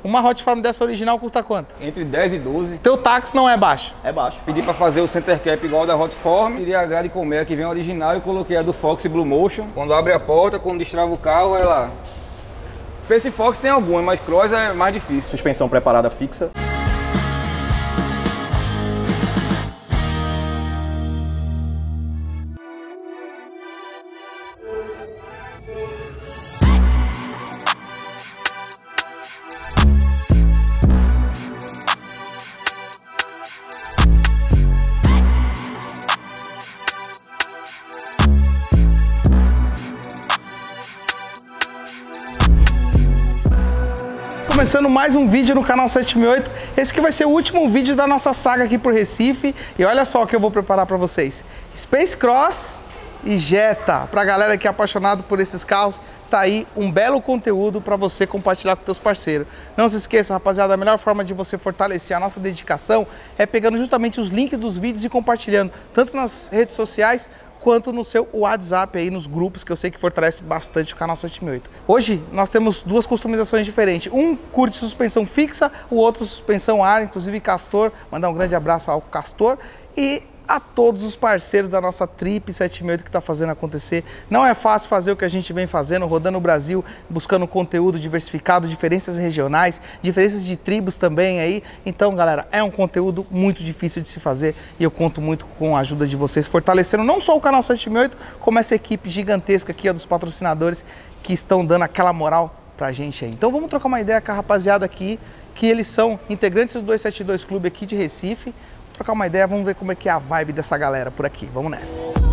Uma hot form dessa original custa quanto? Entre 10 e 12. Teu táxi não é baixo? É baixo. Pedi para fazer o center cap igual da hot form. Tirei a grade colmeia que vem original e coloquei a do Fox Blue Motion. Quando abre a porta, quando destrava o carro, vai lá. Space Fox tem algumas, mas Cross é mais difícil. Suspensão preparada fixa. Começando mais um vídeo no canal 768. Esse que vai ser o último vídeo da nossa saga aqui por Recife. E olha só o que eu vou preparar para vocês. Space Cross e Jetta. Pra galera que é apaixonado por esses carros, tá aí um belo conteúdo para você compartilhar com teus parceiros. Não se esqueça, rapaziada, a melhor forma de você fortalecer a nossa dedicação é pegando justamente os links dos vídeos e compartilhando, tanto nas redes sociais quanto no seu WhatsApp aí, nos grupos, que eu sei que fortalece bastante o canal 768. Hoje nós temos duas customizações diferentes. Um curte suspensão fixa, o outro suspensão ar, inclusive Castor. Mandar um grande abraço ao Castor e a todos os parceiros da nossa Trip 768 que está fazendo acontecer. Não é fácil fazer o que a gente vem fazendo, rodando o Brasil, buscando conteúdo diversificado, diferenças regionais, diferenças de tribos também aí. Então, galera, é um conteúdo muito difícil de se fazer e eu conto muito com a ajuda de vocês, fortalecendo não só o canal 768, como essa equipe gigantesca aqui, ó, dos patrocinadores que estão dando aquela moral pra gente aí. Então vamos trocar uma ideia com a rapaziada aqui, que eles são integrantes do 272 Clube aqui de Recife. Trocar uma ideia, vamos ver como é que é a vibe dessa galera por aqui. Vamos nessa.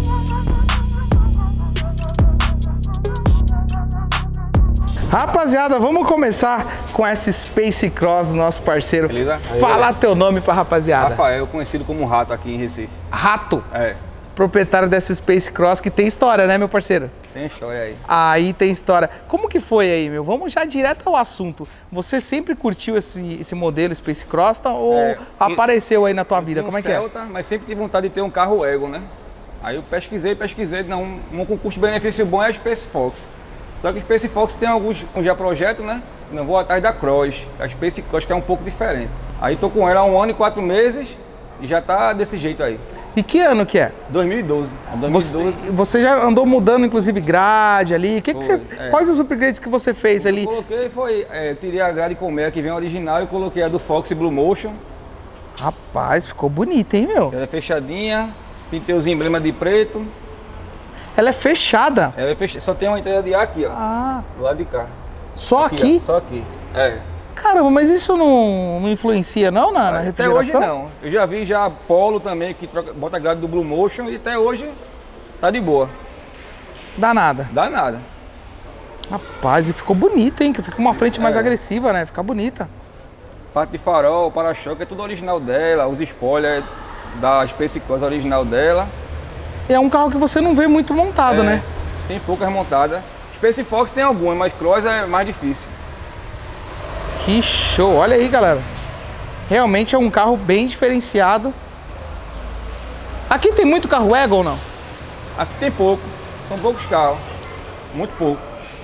Rapaziada, vamos começar com essa Space Cross do nosso parceiro. Beleza? Fala teu nome pra rapaziada. Rafael, conhecido como Rato aqui em Recife. Rato? É. Proprietário dessa Space Cross, que tem história, né, meu parceiro? Tem história aí. Aí tem história. Como que foi aí, meu? Vamos já direto ao assunto. Você sempre curtiu esse modelo Space Cross ou apareceu aí na tua vida? Como é que é? Celta, mas sempre tive vontade de ter um carro Ego, né? Aí eu pesquisei, não, um com custo-benefício bom é a Space Fox. Só que a Space Fox tem alguns já projeto, né? Não vou atrás da Cross. A Space Cross que é um pouco diferente. Aí tô com ela há 1 ano e 4 meses e já tá desse jeito aí. E que ano que é? 2012. 2012. Você já andou mudando, inclusive, grade ali. Quais os upgrades que você fez ali? Eu coloquei, tirei a grade colmeia que vem original e coloquei a do Fox Blue Motion. Rapaz, ficou bonita, hein, meu? Ela é fechadinha, pintei os emblemas de preto. Ela é fechada? Ela é fechada, só tem uma entrada de ar aqui, ó. Ah. Do lado de cá. Só aqui? Ó, só aqui, é. Caramba, mas isso não influencia não na refrigeração? Até hoje não. Eu já vi Polo também que bota a grade do Blue Motion e até hoje tá de boa. Dá nada? Dá nada. Rapaz, e ficou bonita, hein? Que fica uma frente mais agressiva, né? Fica bonita. Parte de farol, para-choque, é tudo original dela. Os spoilers da Space Cross original dela. É um carro que você não vê muito montado, né? Tem poucas montadas. Space Fox tem algumas, mas Cross é mais difícil. Que show! Olha aí, galera. Realmente é um carro bem diferenciado. Aqui tem muito carro Ego ou não? Aqui tem pouco. São poucos carros. Muito pouco.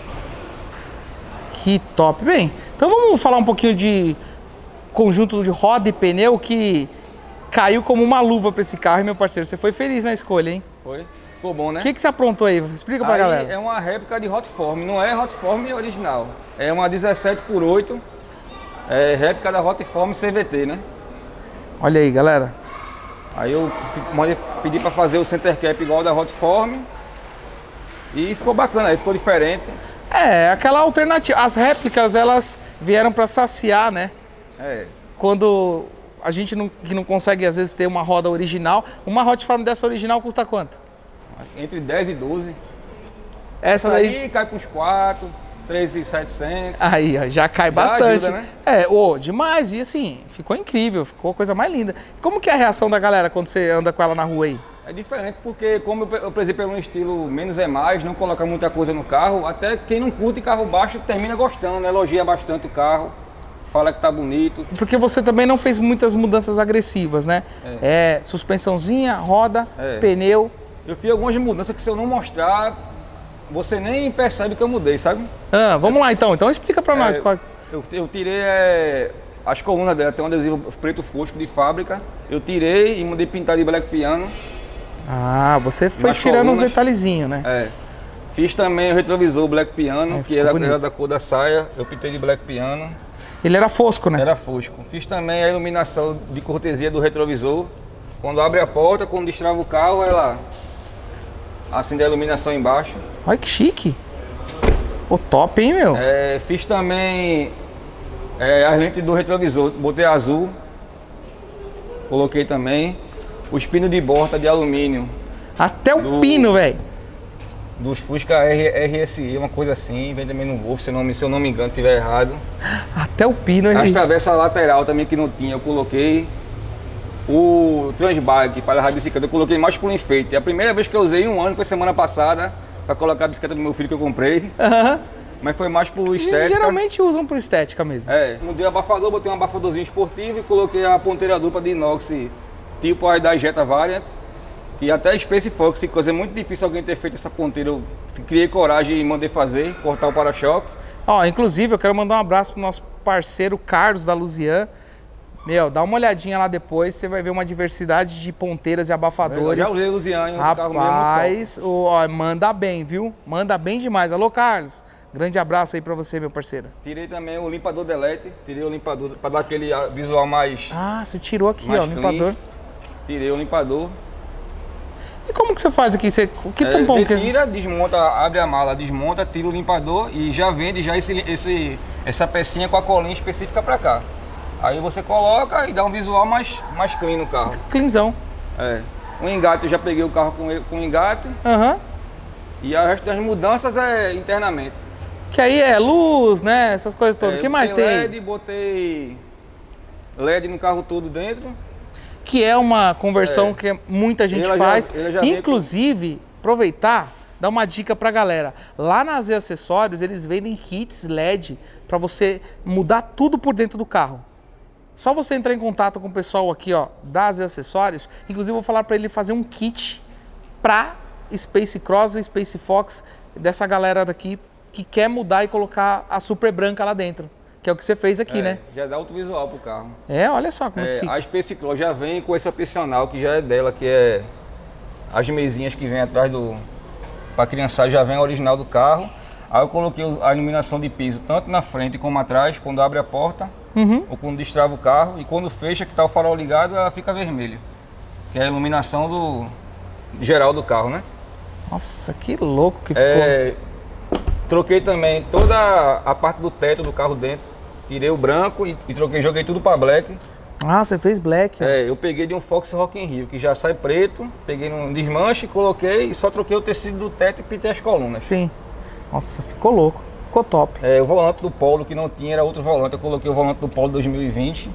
Que top. Bem, então vamos falar um pouquinho de conjunto de roda e pneu que caiu como uma luva para esse carro, hein, meu parceiro? Você foi feliz na escolha, hein? Foi. Ficou bom, né? O que você aprontou aí? Explica pra galera. É uma réplica de Hot Form. Não é Hot Form original. É uma 17x8. É réplica da Hot Form CVT, né? Olha aí, galera. Aí eu pedi para fazer o center cap igual da Hot Form. E ficou bacana, aí ficou diferente. É, aquela alternativa. As réplicas, elas vieram para saciar, né? É. Quando a gente não consegue, às vezes, ter uma roda original. Uma Hot Form dessa original custa quanto? Entre 10 e 12. Essa daí cai para uns 4. 3.700. Aí, ó, já cai bastante. Ajuda, né? Demais. E assim, ficou incrível, ficou a coisa mais linda. Como que é a reação da galera quando você anda com ela na rua aí? É diferente porque como eu prezei pelo estilo menos é mais, não coloca muita coisa no carro, até quem não curte carro baixo termina gostando, né? Elogia bastante o carro, fala que tá bonito. Porque você também não fez muitas mudanças agressivas, né? Suspensãozinha, roda, pneu. Eu fiz algumas mudanças que se eu não mostrar, você nem percebe que eu mudei, sabe? Vamos lá então. Então explica pra nós Eu tirei as colunas dela, tem um adesivo preto fosco de fábrica. Eu tirei e mandei pintar de black piano. Ah, você foi Nas tirando colunas. os detalhezinhos, né? É. Fiz também o retrovisor black piano, que ficou era da cor da saia. Eu pintei de black piano. Ele era fosco, né? Era fosco. Fiz também a iluminação de cortesia do retrovisor. Quando abre a porta, quando destrava o carro, ela acende a iluminação embaixo. Olha que chique. Pô, top, hein, meu? Fiz também as lentes do retrovisor, botei azul. Coloquei também. Os pinos de borda de alumínio. Até o pino, velho. Dos Fusca RSI, uma coisa assim, vem também no Golf, se eu não me engano, estiver errado. Até o pino, As hein? travessas lateral também que não tinha, eu coloquei. O Transbike para a bicicleta, eu coloquei mais por enfeite. A primeira vez que eu usei em um ano foi semana passada, para colocar a bicicleta do meu filho que eu comprei. Aham. Mas foi mais por estética. Geralmente usam por estética mesmo. Mudei o abafador, botei um abafadorzinho esportivo e coloquei a ponteira dupla de inox, tipo a da Jetta Variant. E até a Space Fox, coisa é muito difícil alguém ter feito essa ponteira. Eu criei coragem e mandei fazer, cortar o para-choque. Ó, inclusive eu quero mandar um abraço pro nosso parceiro Carlos da Luzian. Meu, dá uma olhadinha lá depois, você vai ver uma diversidade de ponteiras e abafadores. Já usei Luzian, rapaz, manda bem, viu? Manda bem demais. Alô, Carlos. Grande abraço aí pra você, meu parceiro. Tirei também o limpador delete, tirei o limpador para dar aquele visual mais... Ah, você tirou aqui, mais ó, o limpador. Tirei o limpador. E como que você faz aqui? Que tampão que é? Tira, desmonta, abre a mala, desmonta, tira o limpador e já vende já essa pecinha com a colinha específica para cá. Aí você coloca e dá um visual mais clean no carro. Cleanzão. O engate, eu já peguei o carro com engate. Aham. E o resto das mudanças é internamente. Que aí é luz, né? Essas coisas todas. O que mais tem? LED, botei LED no carro todo dentro. Que é uma conversão que muita gente faz. Inclusive, aproveitar, dar uma dica pra galera. Lá na Z Acessórios, eles vendem kits LED para você mudar tudo por dentro do carro. Só você entrar em contato com o pessoal aqui, ó, da Z Acessórios. Inclusive, eu vou falar para ele fazer um kit pra Space Cross e Space Fox, dessa galera daqui que quer mudar e colocar a super branca lá dentro. Que é o que você fez aqui, né? Já dá outro visual pro carro. Olha só como é que fica. A Space Cross já vem com esse opcional que já é dela, que é as mesinhas que vem atrás pra criançada, já vem a original do carro. Aí eu coloquei a iluminação de piso, tanto na frente como atrás, quando abre a porta, ou quando destrava o carro. E quando fecha, que tá o farol ligado, ela fica vermelha. Que é a iluminação geral do carro, né? Nossa, que louco que ficou. Troquei também toda a parte do teto do carro dentro. Tirei o branco e joguei tudo para black. Ah, você fez black. Eu peguei de um Fox Rock in Rio, que já sai preto. Peguei num desmanche, coloquei e só troquei o tecido do teto e pintei as colunas. Sim. Nossa, ficou louco. Ficou top. O volante do Polo que não tinha era outro volante. Eu coloquei o volante do Polo 2020.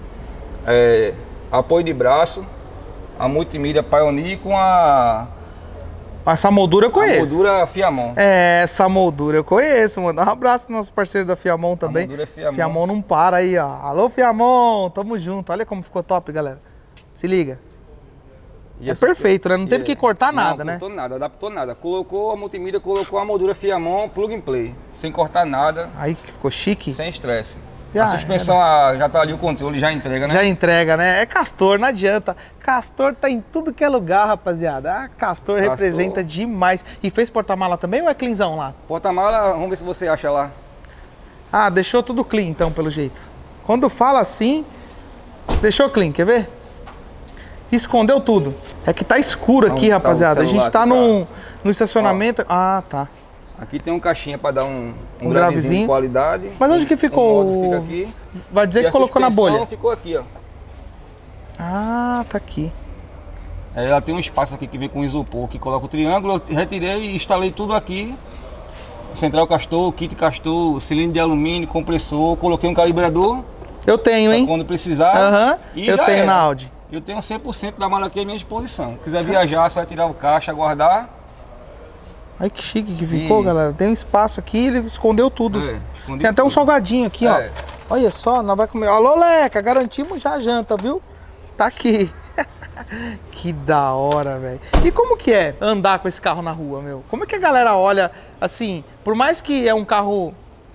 Apoio de braço. A multimídia Pioneer com essa moldura eu conheço. A moldura Fiamon. Essa moldura eu conheço, mano. Um abraço pro nosso parceiro da Fiamon também. A moldura é Fiamon. Fiamon não para aí, ó. Alô, Fiamon, tamo junto. Olha como ficou top, galera. Se liga. Perfeito, né? Não teve que cortar nada, né? Não cortou nada, adaptou nada. Colocou a multimídia, colocou a moldura Fiamon, plug and play. Sem cortar nada. Aí que ficou chique. Sem estresse. A suspensão já tá ali, o controle já entrega, né? Já entrega, né? É Castor, não adianta. Castor tá em tudo que é lugar, rapaziada. Castor representa demais. E fez porta-mala também ou é cleanzão lá? Porta-mala, vamos ver se você acha lá. Ah, deixou tudo clean então, pelo jeito. Quando fala assim, deixou clean, quer ver? Escondeu tudo. É que tá escuro aqui, rapaziada. A gente tá no estacionamento. Ah, tá. Aqui tem um caixinha para dar um gravezinho de qualidade. Mas onde que ficou? O fica aqui. Vai dizer que colocou na bolha. Ficou aqui, ó. Ah, tá aqui. Ela tem um espaço aqui que vem com isopor, que coloca o triângulo. Eu retirei e instalei tudo aqui. Central Castor, kit Castor, cilindro de alumínio, compressor. Coloquei um calibrador. Eu tenho, hein? Quando precisar. Eu tenho na Audi. Eu tenho 100% da mala aqui à minha disposição. Se quiser viajar, só tirar o caixa, guardar. Olha que chique que ficou, galera. Tem um espaço aqui, ele escondeu tudo. Tem até um salgadinho aqui, ó. Olha só, nós vai comer. Alô, Leca, garantimos já a janta, viu? Tá aqui. Que da hora, velho. E como que é andar com esse carro na rua, meu? Como é que a galera olha, assim, por mais que é um carro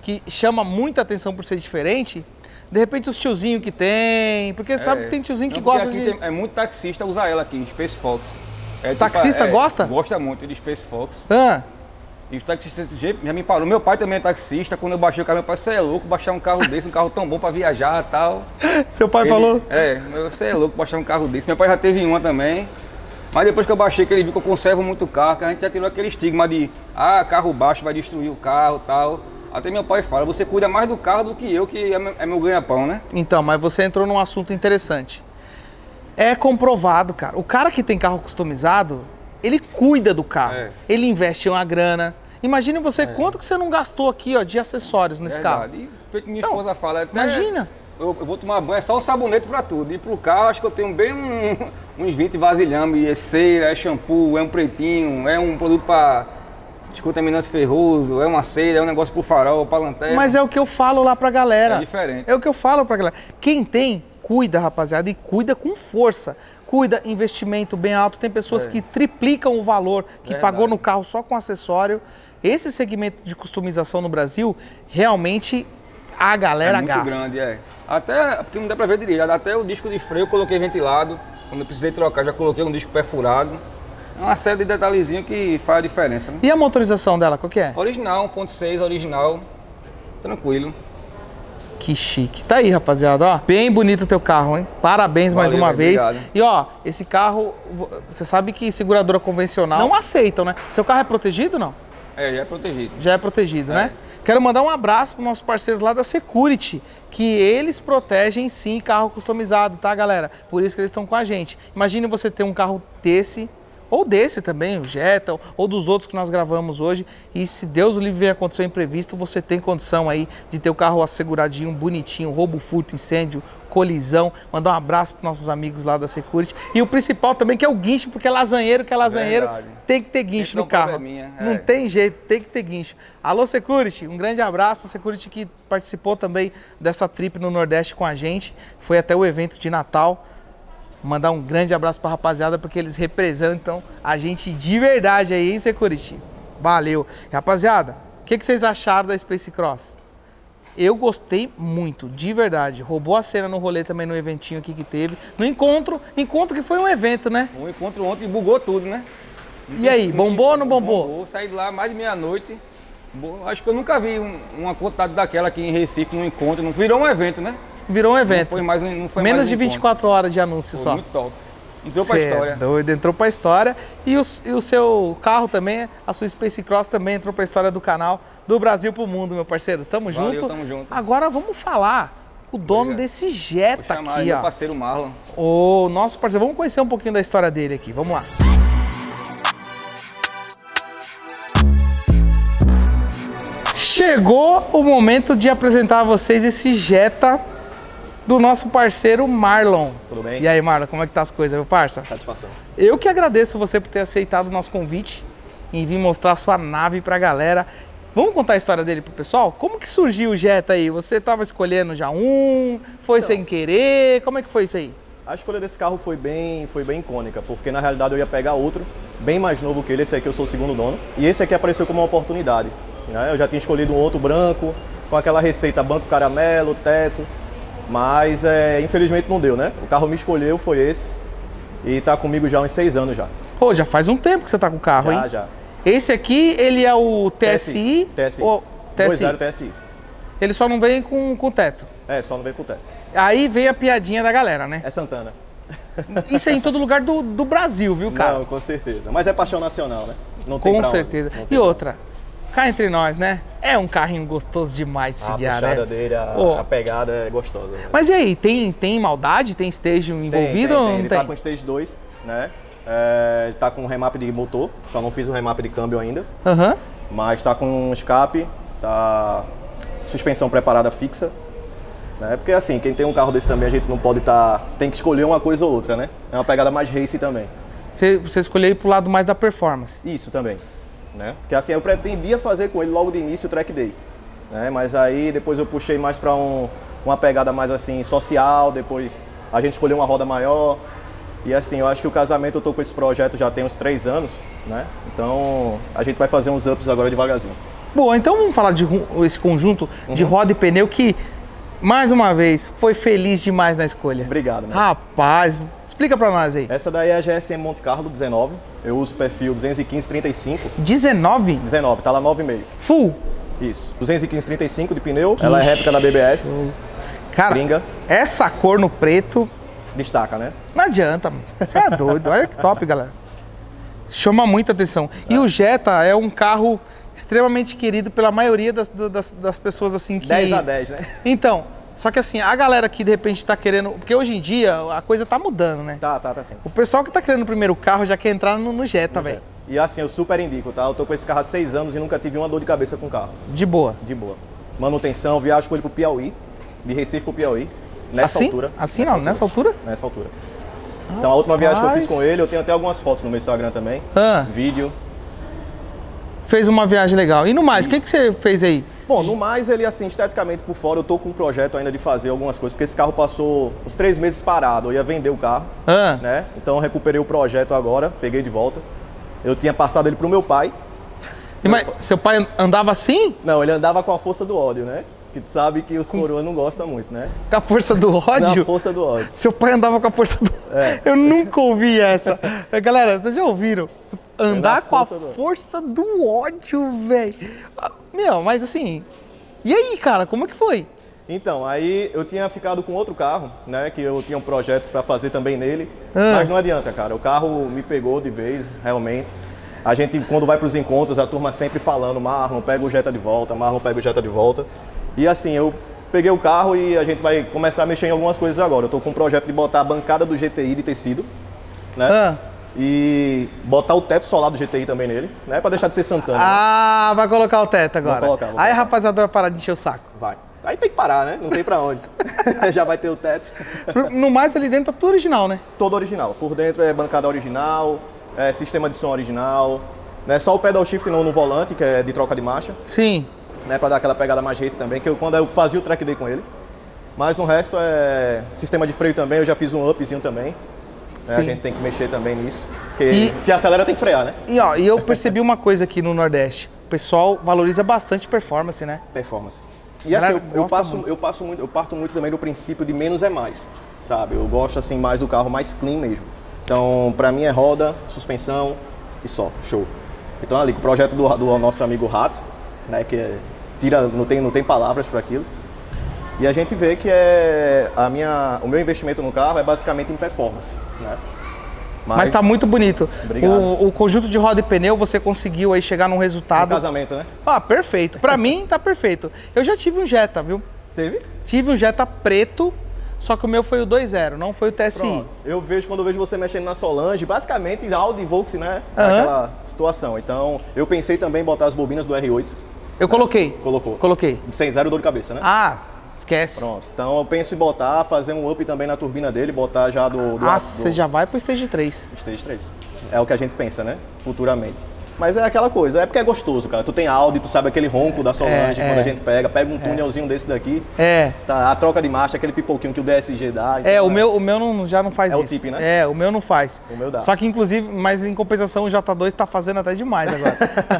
que chama muita atenção por ser diferente, de repente os tiozinhos que tem, porque sabe que tem tiozinho que gosta de... É muito taxista usar ela aqui, Space Fox. Os taxistas gostam? Gosta muito de Space Fox. Ah. E os taxistas já me parou. Meu pai também é taxista. Quando eu baixei o carro, meu pai, você é louco baixar um carro desse, um carro tão bom pra viajar e tal. Seu pai falou? Você é louco baixar um carro desse. Meu pai já teve uma também. Mas depois que eu baixei, que ele viu que eu conservo muito carro, que a gente já tirou aquele estigma de carro baixo vai destruir o carro e tal. Até meu pai fala, você cuida mais do carro do que eu, que é meu ganha-pão, né? Então, mas você entrou num assunto interessante. É comprovado, cara. O cara que tem carro customizado, ele cuida do carro. Ele investe uma grana. Imagine você quanto que você não gastou aqui, ó, de acessórios nesse carro. E feito que minha esposa fala, até imagina. Eu vou tomar banho, é só um sabonete pra tudo. E pro carro, acho que eu tenho bem uns 20 vasilhames. É cera, é shampoo, é um pretinho, é um produto pra descontaminante ferroso, é uma cera, é um negócio pro farol, pra lanterna. Mas é o que eu falo lá pra galera. É diferente. É o que eu falo pra galera. Quem tem, cuida, rapaziada, e cuida com força. Cuida, investimento bem alto. Tem pessoas que triplicam o valor que pagou no carro só com acessório. Esse segmento de customização no Brasil, realmente a galera gasta. É muito grande, Até, porque não dá pra ver direito. Até o disco de freio eu coloquei ventilado. Quando eu precisei trocar, já coloquei um disco perfurado. É uma série de detalhezinhos que faz a diferença, né? E a motorização dela, qual que é? Original, 1.6, original. Tranquilo. Que chique. Tá aí, rapaziada, ó. Bem bonito o teu carro, hein? Parabéns mais uma vez. Obrigado. E ó, esse carro, você sabe que seguradora convencional não aceitam, né? Seu carro é protegido ou não? Já é protegido. Já é protegido, né? Quero mandar um abraço pro nosso parceiro lá da Security, que eles protegem sim carro customizado, tá, galera? Por isso que eles estão com a gente. Imagine você ter um carro desse, ou desse também, o Jetta, ou dos outros que nós gravamos hoje, e se Deus o livre vier acontecer um imprevisto, você tem condição aí de ter o carro asseguradinho, bonitinho, roubo, furto, incêndio, colisão. Mandar um abraço para nossos amigos lá da Security. E o principal também, que é o guincho, porque é lasanheiro, tem que ter guincho no carro. Não tem jeito, tem que ter guincho. Alô, Security, um grande abraço. A Security que participou também dessa trip no Nordeste com a gente, foi até o evento de Natal. Mandar um grande abraço pra rapaziada, porque eles representam a gente de verdade aí, hein, Security? Valeu. Rapaziada, o que vocês acharam da Space Cross? Eu gostei muito, de verdade. Roubou a cena no rolê também, no eventinho aqui que teve. No encontro que foi um evento, né? Um encontro ontem bugou tudo, né? E aí, bombou ou não bombou? Bombou, saí de lá mais de meia-noite. Acho que eu nunca vi uma quantidade daquela aqui em Recife, num encontro. Não virou um evento, né? Virou um evento. Não foi menos de 24 horas de anúncio só. Muito top. Entrou pra história. Doido, entrou pra história. E o seu carro também, a sua Space Cross também entrou pra história do canal, do Brasil pro mundo, meu parceiro. Tamo junto. Tamo junto. Agora vamos falar o dono desse Jetta aqui, ó. Meu parceiro Marlon. O nosso parceiro. Vamos conhecer um pouquinho da história dele aqui. Vamos lá. Chegou o momento de apresentar a vocês esse Jetta do nosso parceiro Marlon. Tudo bem? E aí, Marlon, como é que tá as coisas, meu parça? Satisfação. Eu que agradeço você por ter aceitado o nosso convite e vir mostrar a sua nave pra galera. Vamos contar a história dele pro pessoal? Como que surgiu o Jetta aí? Você tava escolhendo já foi sem querer? Como é que foi isso aí? A escolha desse carro foi bem icônica, porque na realidade eu ia pegar outro, bem mais novo que ele, esse aqui eu sou o segundo dono, e esse aqui apareceu como uma oportunidade, né? Eu já tinha escolhido um outro branco, com aquela receita banco caramelo, teto, mas infelizmente não deu, né? O carro me escolheu, foi esse, e tá comigo já há uns 6 anos já. Pô, já faz um tempo que você tá com o carro, hein? Já. Esse aqui, ele é o TSI? TSI. Ou TSI. 2.0 TSI. Ele só não vem com teto. Só não vem com teto. Aí vem a piadinha da galera, né? É Santana. Isso é em todo lugar do Brasil, viu, cara? Não, com certeza. Mas é paixão nacional, né? Não tem com certeza. E outra, cá entre nós, né? É um carrinho gostoso demais de se guiar, né? A puxada dele, a pegada é gostosa. Né? Mas e aí, tem maldade? Tem stage envolvido ou não tem? Ele tá com stage 2, né? Ele tá com remap de motor, só não fiz o remap de câmbio ainda. Mas tá com escape, tá suspensão preparada fixa. Né? Porque assim, quem tem um carro desse também, a gente não pode tem que escolher uma coisa ou outra, né? É uma pegada mais race também. Você escolheu ir pro lado mais da performance. Isso também. Né? Porque assim, eu pretendia fazer com ele logo de início o track day. Né? Mas aí depois eu puxei mais para uma pegada mais assim, social, depois a gente escolheu uma roda maior. E assim, eu acho que o casamento, eu tô com esse projeto já tem uns 3 anos, né? Então a gente vai fazer uns ups agora devagarzinho. Boa, então vamos falar de esse conjunto de roda e pneu que, mais uma vez, foi feliz demais na escolha. Obrigado, né? Rapaz, explica pra nós aí. Essa daí é a GSM Monte Carlo 19. Eu uso o perfil 215/35. 19? 19, tá lá 9,5. Full. Isso. 215/35 de pneu. Ela é réplica da BBS. Cara, Gringa. essa cor no preto, Destaca, né? não adianta, mano. Você é doido. Olha que top, galera. Chama muita atenção. E o Jetta é um carro extremamente querido pela maioria das pessoas assim que... 10 a 10, né? Então, só que assim, a galera que de repente tá querendo... Porque hoje em dia a coisa tá mudando, né? Tá sim. O pessoal que tá querendo o primeiro carro já quer entrar no Jetta, velho. E assim, eu super indico, tá? Eu tô com esse carro há 6 anos e nunca tive uma dor de cabeça com o carro. De boa. De boa. Manutenção, viajo com ele pro Piauí. De Recife pro Piauí. Nessa assim? altura. Assim não, nessa altura? Nessa altura. Então a última viagem que eu fiz com ele, eu tenho até algumas fotos no meu Instagram também. Vídeo. Fez uma viagem legal. E no mais, o que você fez aí? Bom, no mais, ele assim, esteticamente por fora, eu tô com um projeto ainda de fazer algumas coisas, porque esse carro passou uns 3 meses parado, eu ia vender o carro, né? Então eu recuperei o projeto agora, peguei de volta. Eu tinha passado ele pro meu pai. Mas seu pai andava assim? Não, ele andava com a força do ódio, né? Que tu sabe que os coroas não gostam muito, né? Com a força do ódio? Com a força do ódio. Seu pai andava com a força do... Eu nunca ouvi essa. Galera, vocês já ouviram? Andar com a força do ódio, velho. Meu, mas assim... E aí, cara, como é que foi? Então, aí eu tinha ficado com outro carro, né? Que eu tinha um projeto para fazer também nele. Mas não adianta, cara. O carro me pegou de vez, realmente. A gente, quando vai para os encontros, a turma sempre falando, Marlon, pega o Jetta de volta, Marlon, pega o Jetta de volta. E assim, eu peguei o carro e a gente vai começar a mexer em algumas coisas agora. Eu tô com um projeto de botar a bancada do GTI de tecido, né? E botar o teto solar do GTI também nele, né? Pra deixar de ser Santana. Né? Vai colocar o teto agora. Vou colocar. Aí a rapaziada vai parar de encher o saco. Vai. Aí tem que parar, né? Não tem pra onde. Já vai ter o teto. No mais, ali dentro tá tudo original, né? Todo original. Por dentro é bancada original, sistema de som original. Né? Só o pedal shift no volante, que é de troca de marcha. Sim. Né, para dar aquela pegada mais race também, que quando eu fazia o track day com ele. Mas no resto é sistema de freio também, eu já fiz um upzinho também. Né, a gente tem que mexer também nisso, porque se acelera tem que frear, né? E eu percebi uma coisa aqui no Nordeste, o pessoal valoriza bastante performance, né? Performance. E assim, eu parto muito também do princípio de menos é mais, sabe? Eu gosto assim mais do carro mais clean mesmo. Então, pra mim é roda, suspensão e só, show. Então ali, com o projeto do nosso amigo Rato, né, que não tem palavras para aquilo. E a gente vê que o meu investimento no carro é basicamente em performance, né? Mas tá muito bonito. Obrigado. O conjunto de roda e pneu, você conseguiu aí chegar num resultado... No casamento, né? Perfeito. Pra mim, tá perfeito. Eu já tive um Jetta, viu? Teve? Tive um Jetta preto, só que o meu foi o 2.0, não foi o TSI. Pronto. Quando eu vejo você mexendo na Solange, basicamente Audi e Volkswagen, né? Aquela situação. Então, eu pensei também em botar as bobinas do R8. Eu coloquei. Colocou. Coloquei. Sem zero dor de cabeça, né? Esquece. Pronto. Então eu penso em fazer um up também na turbina dele, botar já do você já vai pro Stage 3. Stage 3. É o que a gente pensa, né? Futuramente. Mas é aquela coisa, é porque é gostoso, cara. Tu tem Audi, tu sabe aquele ronco da Solange, quando a gente pega um túnelzinho desse daqui. Tá, a troca de marcha, aquele pipoquinho que o DSG dá. Então, o meu já não faz isso. É o TIP, né? O meu não faz. O meu dá. Só que inclusive, mas em compensação o J2 tá fazendo até demais agora.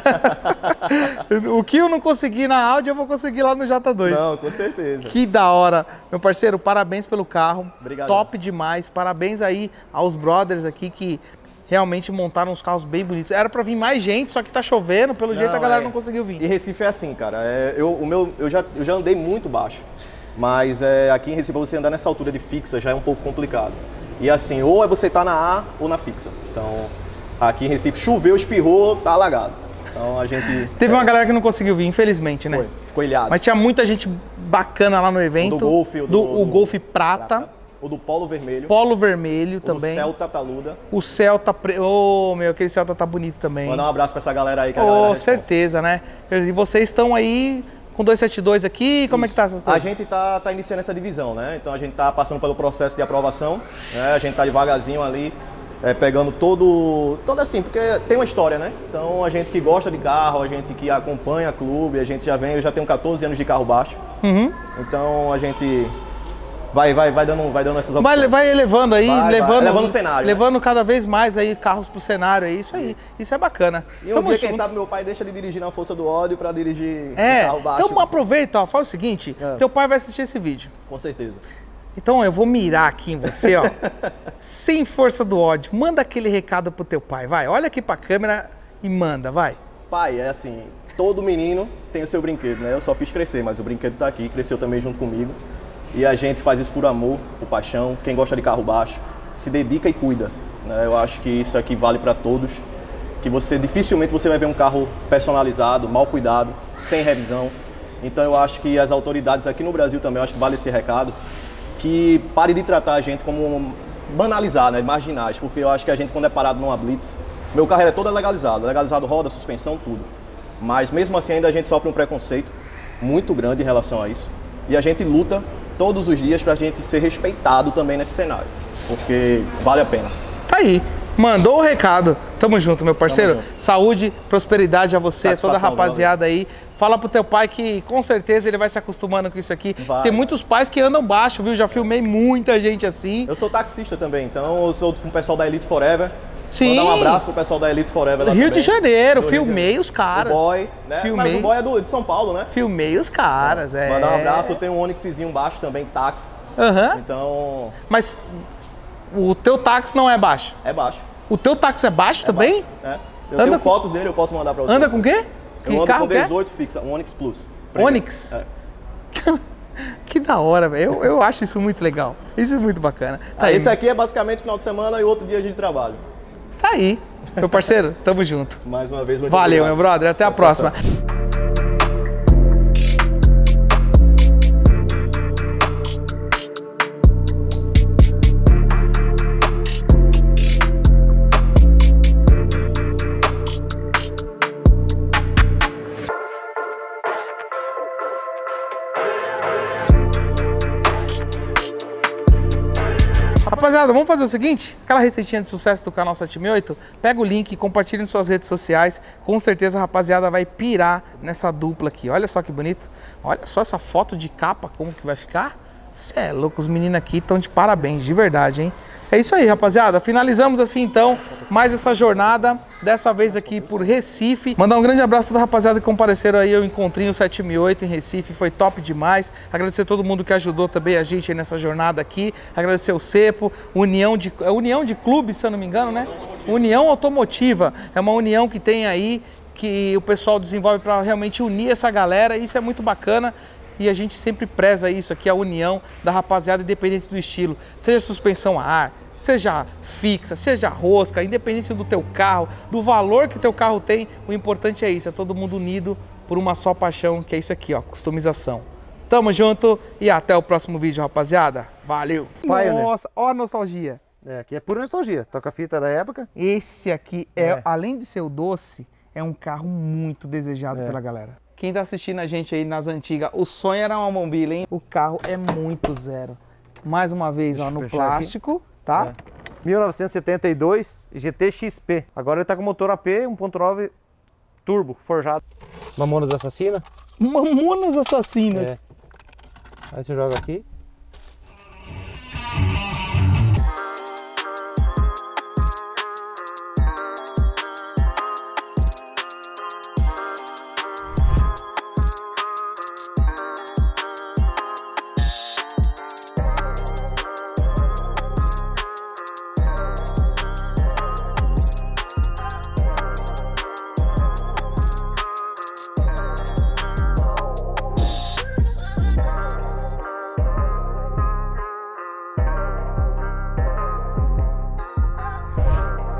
O que eu não consegui na Audi, eu vou conseguir lá no J2. Não, com certeza. Que da hora. Meu parceiro, parabéns pelo carro. Obrigado. Top demais. Parabéns aí aos brothers aqui que realmente montaram uns carros bem bonitos. Era pra vir mais gente, só que tá chovendo, pelo jeito a galera não conseguiu vir. E Recife é assim, cara. Eu já andei muito baixo, mas aqui em Recife você andar nessa altura de fixa já é um pouco complicado. E assim, ou é você tá na A ou na fixa. Então, aqui em Recife choveu, espirrou, tá alagado. Então a gente... Teve uma galera que não conseguiu vir, infelizmente, né? Ficou ilhado. Mas tinha muita gente bacana lá no evento. O do Golf, o Golf Prata. O do Polo Vermelho. Polo Vermelho também. O Celta Taluda. O Celta... aquele Celta tá bonito também. Mandar um abraço pra essa galera aí que a galera certeza, né? E vocês estão aí com 272 aqui, como é que tá essas coisas? A gente tá iniciando essa divisão, né? Então a gente tá passando pelo processo de aprovação, né? A gente tá devagarzinho ali, pegando todo assim, porque tem uma história, né? Então a gente que gosta de carro, a gente que acompanha clube, a gente eu já tenho 14 anos de carro baixo. Então a gente vai dando essas opções. Vai elevando aí, levando o cenário. Levando cada vez mais aí carros pro cenário, é isso aí. Isso é bacana. E um dia, quem sabe, meu pai deixa de dirigir na força do ódio pra dirigir um carro baixo. Então aproveita, ó, fala o seguinte, teu pai vai assistir esse vídeo. Com certeza. Então eu vou mirar aqui em você, ó, sem força do ódio. Manda aquele recado pro teu pai, vai. Olha aqui pra câmera e manda, vai. Pai, é assim, todo menino tem o seu brinquedo, né? Eu só fiz crescer, mas o brinquedo tá aqui, cresceu também junto comigo. E a gente faz isso por amor, por paixão. Quem gosta de carro baixo, se dedica e cuida, né? Eu acho que isso aqui vale para todos. Que dificilmente você vai ver um carro personalizado, mal cuidado, sem revisão. Então eu acho que as autoridades aqui no Brasil também, eu acho que vale esse recado, que pare de tratar a gente como banalizar, né? Marginais, porque eu acho que a gente, quando é parado numa blitz, meu carro é todo legalizado roda, suspensão, tudo. Mas mesmo assim ainda a gente sofre um preconceito muito grande em relação a isso. E a gente luta todos os dias pra gente ser respeitado também nesse cenário, porque vale a pena. Tá aí, mandou o recado. Tamo junto, meu parceiro. Tamo junto. Saúde, prosperidade a você, a toda a rapaziada aí. Fala pro teu pai que com certeza ele vai se acostumando com isso aqui. Tem muitos pais que andam baixo, viu? Já filmei muita gente assim. Eu sou taxista também, então eu sou com o pessoal da Elite Forever. Sim. Mandar um abraço pro pessoal da Elite Forever lá Rio também. de Janeiro, Do filmei os caras. O Boy, né? Filmei. Mas o Boy é de São Paulo, né? Filmei os caras, Mandar um abraço, eu tenho um Onixzinho baixo também, táxi. Então... Mas o teu táxi não é baixo? É baixo. O teu táxi é baixo também? Baixo. Eu tenho fotos dele, eu posso mandar pra você. Anda com o quê? Eu ando com 18 fixa, um Onix Plus. Onix? É. Que da hora, velho. Eu acho isso muito legal. Isso é muito bacana. Tá Esse aqui é basicamente final de semana e outro dia de trabalho. Tá aí. Meu parceiro, tamo junto. Mais uma vez, muito Valeu, obrigado. meu brother. Até a próxima. Rapaziada, vamos fazer o seguinte, aquela receitinha de sucesso do canal 768, pega o link, compartilha em suas redes sociais, com certeza a rapaziada vai pirar nessa dupla aqui. Olha só que bonito, olha só essa foto de capa, como que vai ficar. Cê é louco, os meninos aqui estão de parabéns, de verdade, hein? É isso aí, rapaziada, finalizamos assim então mais essa jornada, dessa vez aqui por Recife. Mandar um grande abraço a toda a rapaziada que compareceram aí, eu encontrei o 768 em Recife, foi top demais. Agradecer a todo mundo que ajudou também a gente aí nessa jornada aqui, agradecer o Cepo, União de Clubes, se eu não me engano, né? União Automotiva, é uma união que tem aí, que o pessoal desenvolve para realmente unir essa galera, e isso é muito bacana. E a gente sempre preza isso aqui, a união da rapaziada, independente do estilo. Seja suspensão a ar, seja fixa, seja rosca, independente do teu carro, do valor que teu carro tem, o importante é isso, é todo mundo unido por uma só paixão, que é isso aqui, ó, customização. Tamo junto e até o próximo vídeo, rapaziada. Valeu! Nossa, ó a nostalgia. É, aqui é pura nostalgia, toca-fita da época. Esse aqui, além de ser o doce, é um carro muito desejado pela galera. Quem tá assistindo a gente aí nas antigas, o sonho era uma mobília, hein? O carro é muito zero. Mais uma vez, ó, no plástico, tá? 1972, GT XP. Agora ele tá com motor AP 1.9 turbo, forjado. Mamonas Assassina. Mamonas Assassinas. É. Aí você joga aqui.